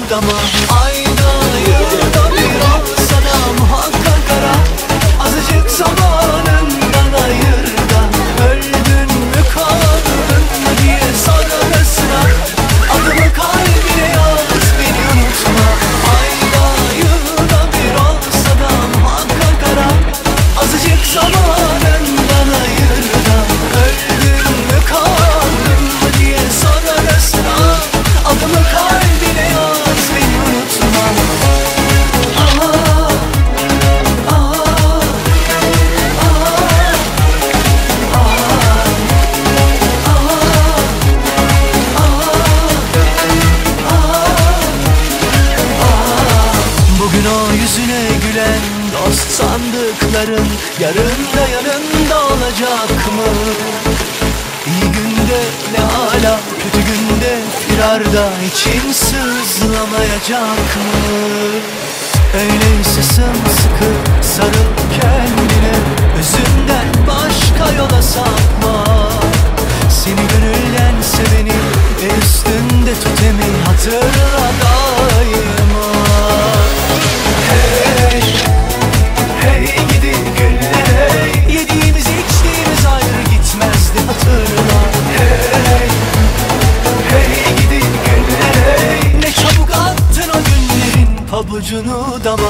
dama. Ayda yılda bir olsa da muhakkak ara. Azıcık zamanından ayır da öldün mü kaldın mı diye sor arasına. Adımı kalbine yaz, beni unutma. Ayda yılda bir olsa da muhakkak ara. Azıcık zamanından ayır da öldün mü kaldın mı diye sor arasına. Adımı kalbine yaz, beni unutma. Bugün o yüzüne gülen dost sandıkların yarın da yanında olacak mı? İyi günde ne hala, kötü günde firarda için sızlamayacak mı? Öyleyse sımsıkı sarıl kendine, özünden başka yola sapma. Seni gönülden seveni üstünde tut emin, hatırla daima. Hey, hey gidi günler, hey. Yediğimiz içtiğimiz ayrı gitmezdi, hatırla. Hey, hey gidi günler, hey. Ne çabuk attın o günlerin pabucunu dama.